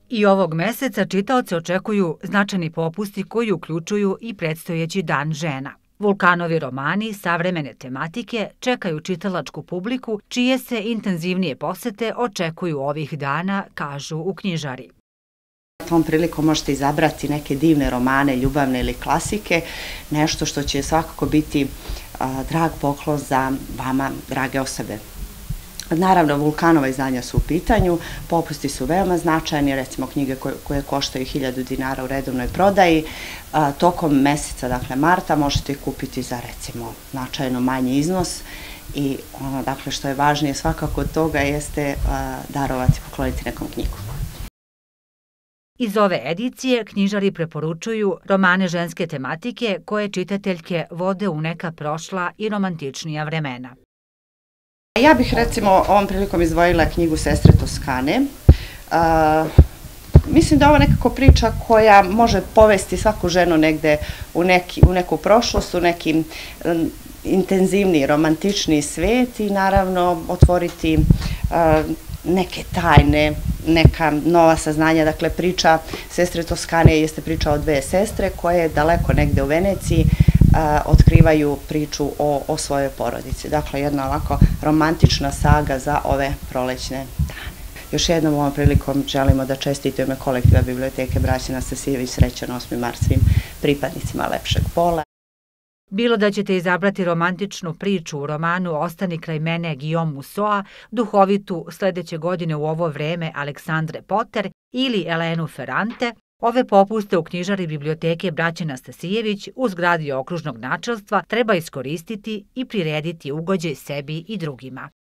I ovog meseca čitaoce očekuju značajni popusti koji uključuju i predstojeći Dan žena. Vulkanovi romani savremene tematike čekaju čitalačku publiku, čije se intenzivnije posete očekuju ovih dana, kažu u knjižari. Tom prilikom možete izabrati neke divne romane, ljubavne ili klasike, nešto što će svakako biti drag poklon za vama, drage osobe. Naravno, Vulkanova izdanja su u pitanju, popusti su veoma značajni, recimo knjige koje koštaju 1000 dinara u redovnoj prodaji. Tokom meseca, dakle marta, možete ih kupiti za recimo značajno manji iznos i ono, dakle, što je važnije svakako od toga jeste darovati, pokloniti nekom knjigu. Iz ove edicije knjižari preporučuju romane ženske tematike koje čitateljke vode u neka prošla i romantičnija vremena. Ja bih recimo ovom prilikom izdvojila knjigu Sestre Toskane. Mislim da je ovo nekako priča koja može povesti svaku ženu negde u neku prošlost, u neki intenzivniji, romantičniji svet i naravno otvoriti neke tajne, neka nova saznanja. Dakle, priča Sestre Toskane jeste priča o dve sestre koje daleko negde u Veneciji otkrivaju priču o svojoj porodici. Dakle, jedna ovako romantična saga za ove prolećne dane. Još jednom ovom prilikom želimo da čestitamo ime kolektiva Biblioteke Braće Nastasijević srećan 8. mart svim pripadnicima lepšeg pola. Bilo da ćete izabrati romantičnu priču u romanu Ostani kraj mene Guillaume Musso, duhovitu sledeće godine u ovo vreme Aleksandre Potter ili Elenu Ferrante, ove popuste u knjižari Biblioteke Braće Nastasijević u zgradi okružnog načelstva treba iskoristiti i prirediti ugođaj sebi i drugima.